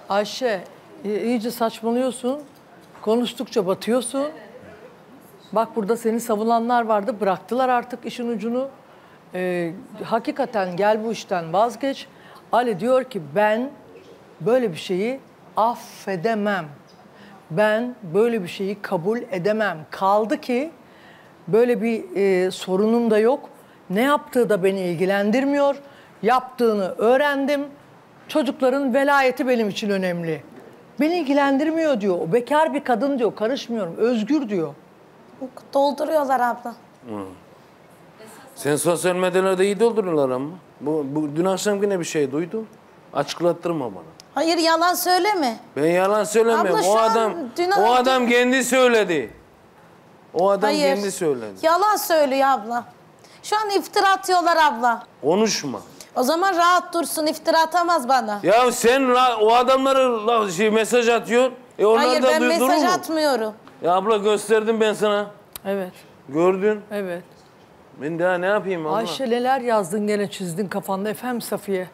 Ayşe, iyice saçmalıyorsun. Konuştukça batıyorsun. Bak burada seni savunanlar vardı. Bıraktılar artık işin ucunu. Hakikaten gel bu işten vazgeç. Ali diyor ki ben böyle bir şeyi affedemem. Ben böyle bir şeyi kabul edemem. Kaldı ki böyle bir sorunum da yok. Ne yaptığı da beni ilgilendirmiyor. Yaptığını öğrendim. Çocukların velayeti benim için önemli. Beni ilgilendirmiyor diyor. O bekar bir kadın diyor. Karışmıyorum. Özgür diyor. Dolduruyorlar abla. Sen sosyal medyada iyi dolduruyorlar ama. Bu dün akşam yine bir şey duydum. Açıklattırma bana. Hayır yalan söyleme. Ben yalan söylemiyorum. Abla, O adam kendi söyledi. O adam Hayır. kendi söyledi. Yalan söylüyor abla. Şu an iftira atıyorlar abla. Konuşma. O zaman rahat dursun, iftira atamaz bana. Ya sen o adamlara mesaj atıyor. Onlar Hayır da ben durur mesaj mu? atmıyorum. Ya abla gösterdim ben sana. Evet. Gördün. Evet. Ben daha ne yapayım abla? Ayşe neler yazdın gene çizdin kafanda efendim Safiye.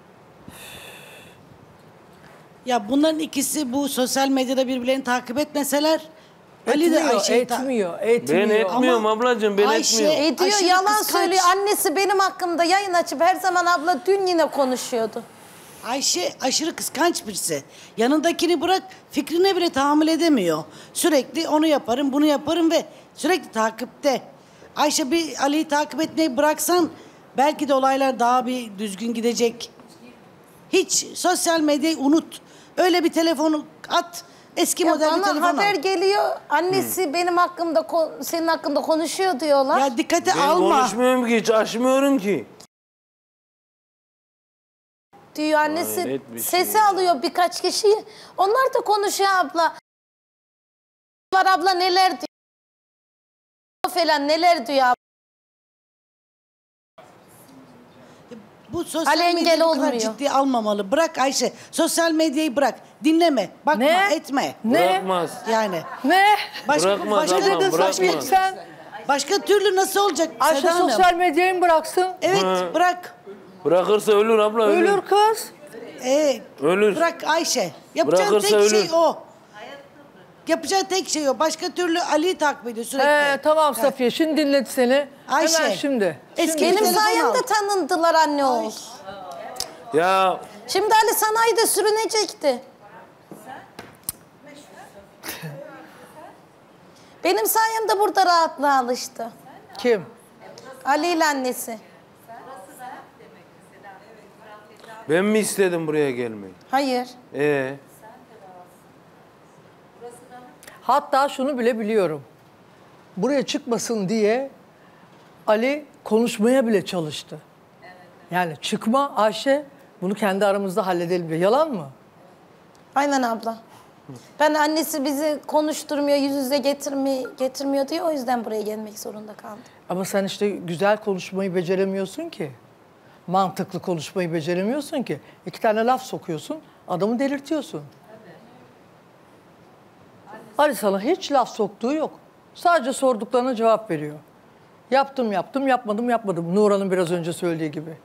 Ya bunların ikisi bu sosyal medyada birbirlerini takip etmeseler Ali de Etmiyor. Ben etmiyorum Ama ablacığım, ben Ayşe- etmiyorum. Ediyor Aşırı yalan kıskanç. söylüyor. Annesi benim hakkımda yayın açıp her zaman abla dün yine konuşuyordu. Ayşe aşırı kıskanç birisi. Yanındakini bırak fikrine bile tahammül edemiyor. Sürekli onu yaparım bunu yaparım ve sürekli takipte. Ayşe bir Ali'yi takip etmeyi bıraksan belki de olaylar daha bir düzgün gidecek. Hiç sosyal medyayı unut. Öyle bir telefonu at. Eski Ya model bir bana telefon haber al. geliyor. Annesi benim hakkımda senin hakkında konuşuyor diyorlar. Ya dikkate Ben alma. konuşmuyorum ki, hiç açmıyorum ki. Diyor annesi Hayret bir şey sesi ya. alıyor birkaç kişiyi. Onlar da konuşuyor abla. Var abla neler diyor. Falan neler diyor abla. Bu sosyal Ali engel medyayı bu kadar olmuyor. ciddiye almamalı. Bırak Ayşe. Sosyal medyayı bırak. Dinleme. Bakma, Ne? etme. Bırakmaz. Yani. Ne? Bırakmaz başka, adam, Dedin bırakmaz. Safiye sen. başka türlü nasıl olacak Ayşe Seda Hanım? sosyal medyayı mı bıraksın? Evet, Hı. bırak. Bırakırsa ölür abla, ölür. Ölür kız. Ölür. Bırak Ayşe. Yapacağın Bırakırsa tek şey ölür. o. Yapacağı tek şey o. Başka türlü Ali'yi takip ediyor sürekli. Tamam Safiye şimdi dinledi seni. Ayşe. Hemen şimdi. Eski Benim telefon sayemde al. tanındılar anne oğul. Ya Şimdi Ali sanayide sürünecekti. Benim sayemde burada rahatlığa alıştı. Kim? Ali ile annesi. ben mi istedim buraya gelmeyi? Hayır. Hatta şunu bile biliyorum. Buraya çıkmasın diye Ali konuşmaya bile çalıştı. Yani çıkma Ayşe, bunu kendi aramızda halledelim diye. Yalan mı? Aynen abla. Ben annesi bizi konuşturmuyor, yüz yüze getirmiyor diye o yüzden buraya gelmek zorunda kaldım. Ama sen işte güzel konuşmayı beceremiyorsun ki. Mantıklı konuşmayı beceremiyorsun ki. 2 tane laf sokuyorsun, adamı delirtiyorsun. Ali sana hiç laf soktuğu yok. Sadece sorduklarına cevap veriyor. Yaptım, yapmadım. Nurhan'ın biraz önce söylediği gibi.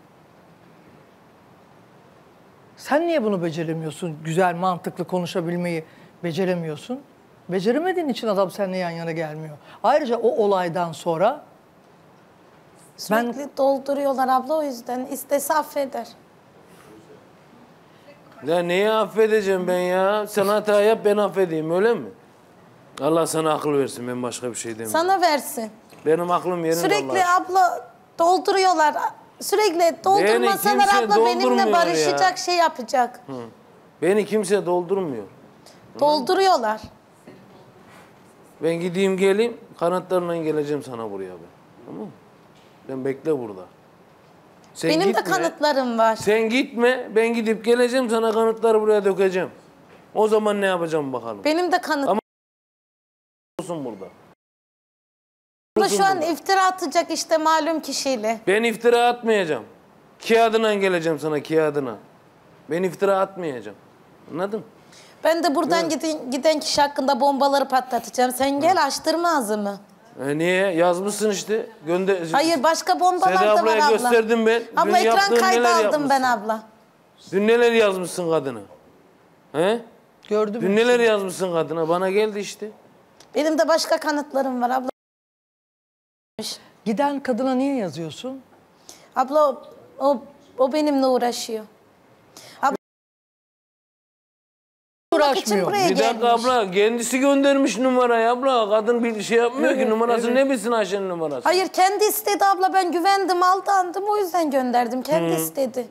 Sen niye bunu beceremiyorsun? Güzel, mantıklı konuşabilmeyi beceremiyorsun. Beceremediğin için adam seninle yan yana gelmiyor. Ayrıca o olaydan sonra Sürekli dolduruyorlar abla o yüzden. İstese affeder. Ya neyi affedeceğim ben ya? Sen hata yap, ben affedeyim, öyle mi? Allah sana akıl versin, ben başka bir şey demiyorum. Sana versin. Benim aklım yerinde Sürekli Allah. abla dolduruyorlar. Sürekli doldurmasalar kimse abla benimle doldurmuyor barışacak, ya. şey yapacak. Beni kimse doldurmuyor. Dolduruyorlar. Ben gideyim geleyim, kanatlarla geleceğim sana buraya ben. Tamam mı? Ben bekle burada. Sen Benim gitme, de kanıtlarım var. Sen gitme, ben gidip geleceğim, sana kanıtları buraya dökeceğim. O zaman ne yapacağım bakalım. Benim de kanıtlarım Olsun burada. var. Şu an iftira atacak işte malum kişiyle. Ben iftira atmayacağım. Kağıdına geleceğim sana, kağıdına. Ben iftira atmayacağım. Anladın? Ben de buradan giden kişi hakkında bombaları patlatacağım. Sen gel açtırma ağzımı. Niye? Yazmışsın işte. Hayır başka bombalar Seda da var ablaya abla. gösterdim ben. Abla Dün ekran yaptığın kaydı neler aldım ben yapmışsın? abla. Dün neler yazmışsın kadına? He? Gördüm. Dün neler yazmışsın kadına? Bana geldi işte. Benim de başka kanıtlarım var abla. Giden kadına niye yazıyorsun? Abla o benimle uğraşıyor. Abla için Uğraşmıyor. buraya Bir dakika gelmiş. abla. Kendisi göndermiş numarayı abla. Kadın bir şey yapmıyor ki. Numarası ne bilsin Ayşe'nin numarası? Hayır kendi istedi abla, ben güvendim, aldandım, o yüzden gönderdim. Kendi istedi.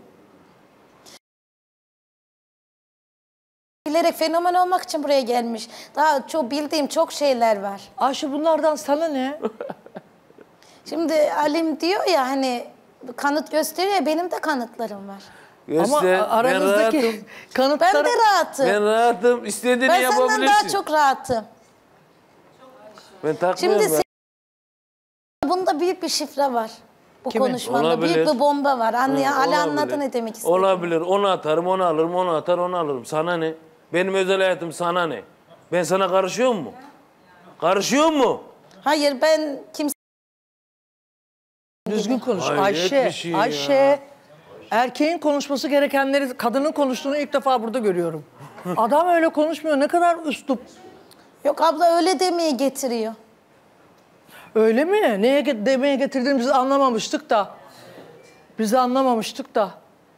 Bilerek fenomen olmak için buraya gelmiş. Daha çok bildiğim çok şeyler var. Ayşe bunlardan sana ne? Şimdi Alim diyor ya hani kanıt gösteriyor ya, benim de kanıtlarım var. Göster. Ama aranızdaki Ben kanıtları... de rahatım. Ben rahatım. İstediğini Ben yapabilirsin. senden daha çok rahatım. Ben takmıyorum. Şimdi bunda büyük bir şifre var. Bu Kimin? konuşmanda Olabilir. büyük bir bomba var. Ali Olabilir. anladı ne demek istediğimi. Olabilir. Onu atarım, onu alırım, onu atar, onu alırım. Sana ne? Benim özel hayatım sana ne? Ben sana karışıyor mu? Karışıyor mu? Hayır ben kimse... Düzgün konuş. Hayret Ayşe, bir şey ya. Ayşe. Erkeğin konuşması gerekenleri kadının konuştuğunu ilk defa burada görüyorum. Adam öyle konuşmuyor. Ne kadar üslup. Yok abla öyle demeye getiriyor. Öyle mi? Neye demeye getirdiğini biz anlamamıştık da. Biz anlamamıştık da.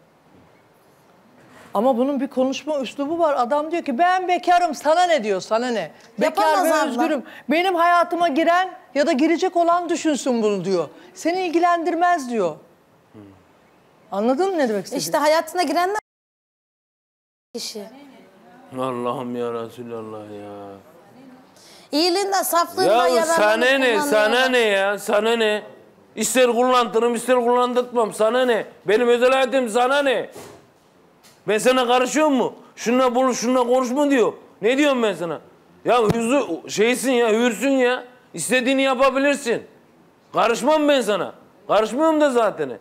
Ama bunun bir konuşma üslubu var. Adam diyor ki ben bekarım, sana ne diyor, sana ne? Bekar Yapamaz ve abla. özgürüm. Benim hayatıma giren ya da girecek olan düşünsün bunu diyor. Seni ilgilendirmez diyor. Anladın mı ne demek istediğimi? İşte hayatına girenler kişi. Allah'ım ya Resulallah ya. İyiliğinden, saflığından Ya yararlanıp sana ne? Sana kullanıyorlar. ne ya? Sana ne? İster kullandırırım, ister kullandırtmam. Sana ne? Benim özel hayatım sana ne? Ben sana karışıyor mu? Şununla buluş, şununla konuşma diyor. Ne diyorum ben sana? Ya şeysin ya, hürsün ya. İstediğini yapabilirsin. Karışmam ben sana. Karışmıyorum da zaten.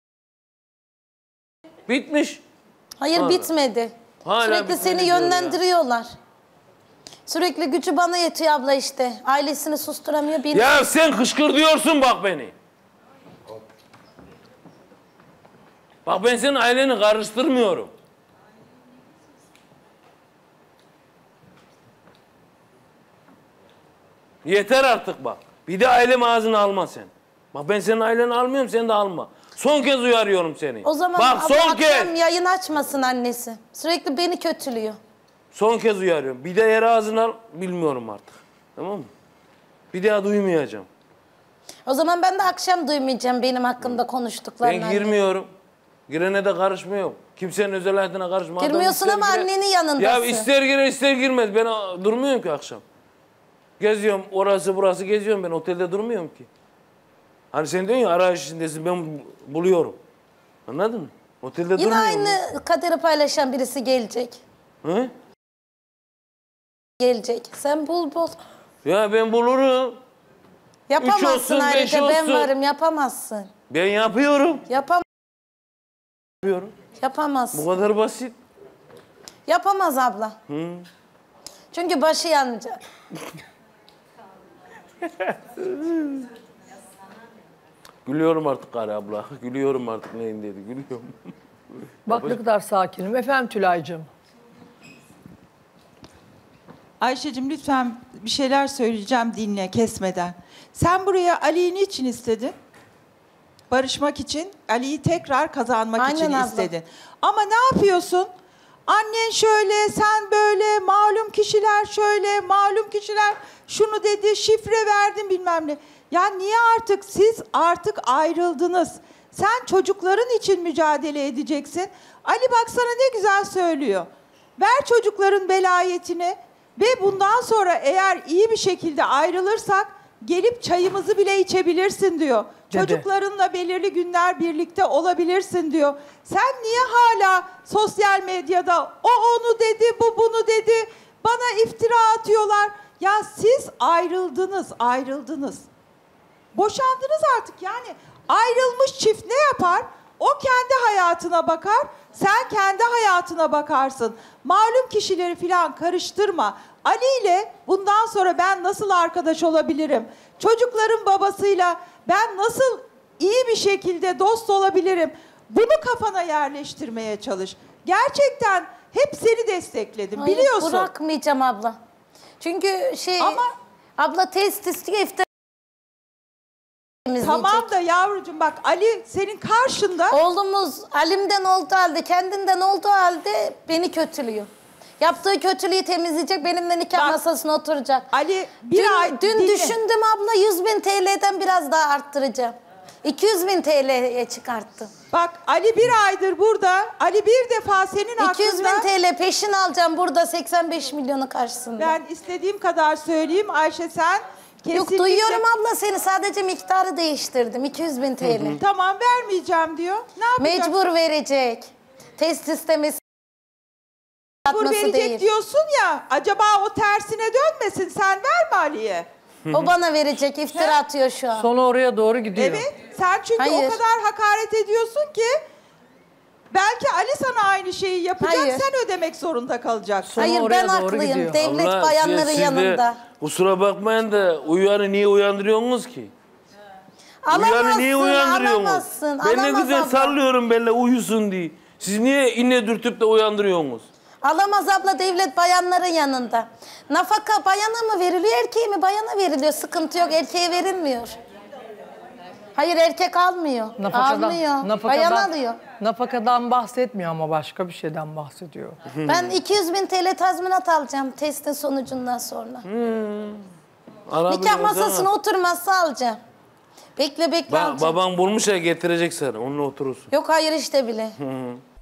Bitmiş. Hayır Hala. bitmedi. Hala Sürekli bitmedi seni diyor ya. yönlendiriyorlar. Sürekli gücü bana yetiyor abla işte. Ailesini susturamıyor. Beni... Ya sen kışkır diyorsun bak beni. Bak ben senin aileni karıştırmıyorum. Yeter artık bak. Bir de ailem ağzını alma sen. Bak ben senin aileni almıyorum, sen de alma. Son kez uyarıyorum seni. O zaman bak abla son akşam kez. yayın açmasın annesi. Sürekli beni kötülüyor. Son kez uyarıyorum. Bir de yer ağzını al, bilmiyorum artık. Tamam mı? Bir daha duymayacağım. O zaman ben de akşam duymayacağım benim hakkımda konuştuklarını. Ben girmiyorum. Girene de karışmıyorum. Kimsenin özel hayatına karışma. Adam Girmiyorsun ister ama girer. annenin yanındasın. Ya ister girer ister girmez. Ben durmuyorum ki akşam. Geziyorum orası burası geziyorum ben. Otelde durmuyorum ki. Hani sen diyorsun ya arayış içindesin ben buluyorum. Anladın mı? Otelde Yine durmuyorum. aynı kaderi paylaşan birisi gelecek. Hı? Gelecek. Sen bul. Ya ben bulurum. Yapamazsın olsun, beş ayrıca. Ben olsun. varım. Yapamazsın. Ben yapıyorum. Yapıyorum. Yapamazsın. Bu kadar basit. Yapamaz abla. Çünkü başı yanacak. Gülüyorum artık Kare abla. Gülüyorum artık neyin dedi. Gülüyorum. Bak ne kadar sakinim. Efendim Tülay'cığım. Ayşe'cim lütfen bir şeyler söyleyeceğim, dinle kesmeden. Sen buraya Ali'yi niçin istedin? Barışmak için, Ali'yi tekrar kazanmak Aynen için abla. istedin. Ama ne yapıyorsun? Annen şöyle, sen böyle, malum kişiler şöyle, malum kişiler şunu dedi, şifre verdin bilmem ne. Ya niye artık siz artık ayrıldınız? Sen çocukların için mücadele edeceksin. Ali bak sana ne güzel söylüyor. Ver çocukların velayetini ve bundan sonra eğer iyi bir şekilde ayrılırsak gelip çayımızı bile içebilirsin diyor. Dedi. Çocuklarınla belirli günler birlikte olabilirsin diyor. Sen niye hala sosyal medyada o onu dedi, bu bunu dedi, bana iftira atıyorlar. Ya siz ayrıldınız. Boşandınız artık yani. Ayrılmış çift ne yapar? O kendi hayatına bakar, sen kendi hayatına bakarsın. Malum kişileri falan karıştırma. Ali ile bundan sonra ben nasıl arkadaş olabilirim? Çocukların babasıyla ben nasıl iyi bir şekilde dost olabilirim? Bunu kafana yerleştirmeye çalış. Gerçekten hep seni destekledim. Hayır, biliyorsun. bırakmayacağım abla. Çünkü Ama- abla test istiyor iftira Tamam da yavrucuğum bak Ali senin karşında. Oğlumuz Alim'den olduğu halde, kendinden olduğu halde beni kötülüyor. Yaptığı kötülüğü temizleyecek, benimle nikah Bak, masasına oturacak. Ali bir ay Dün dinle. düşündüm abla 100.000 TL'den biraz daha arttıracağım. 200.000 TL'ye çıkarttım. Bak Ali bir aydır burada. Ali bir defa senin 200.000 hakkında. TL peşin alacağım burada 85 milyonu karşısında. Ben istediğim kadar söyleyeyim Ayşe sen kesinlikle. Yok duyuyorum abla seni, sadece miktarı değiştirdim 200.000 TL. Tamam vermeyeceğim diyor. Ne yapacaksın? Mecbur verecek. Test istemesi Mecbur atması verecek değil. diyorsun ya. Acaba o tersine dönmesin. Sen verme Ali'ye. O bana verecek, iftira atıyor şu an. Sonu oraya doğru gidiyor. Evet. Sen çünkü Hayır. o kadar hakaret ediyorsun ki belki Ali sana aynı şeyi yapacak. Hayır. Sen ödemek zorunda kalacaksın. Sonu Hayır oraya ben doğru haklıyım. gidiyor. Devlet Allah, bayanların siz de yanında. kusura bakmayın da uyarı niye uyandırıyorsunuz ki? Uyarı niye uyandırıyorsunuz? alamazsın. Ben ne Alamaz güzel abla. sallıyorum benimle uyusun diye. Siz niye inne dürtüp de uyandırıyorsunuz? Alamaz abla, devlet bayanların yanında. Nafaka bayana mı veriliyor, erkeğe mi? Bayana veriliyor. Sıkıntı yok, erkeğe verilmiyor. Hayır, erkek almıyor. Almıyor. Bayan alıyor. Nafakadan bahsetmiyor ama başka bir şeyden bahsediyor. Ben 200.000 TL tazminat alacağım testin sonucundan sonra. Nikah masasına oturmazsa alacağım. Bekle alacağım. Baban bulmuş ya, getirecek sana. Onunla oturursun. Yok hayır işte bile.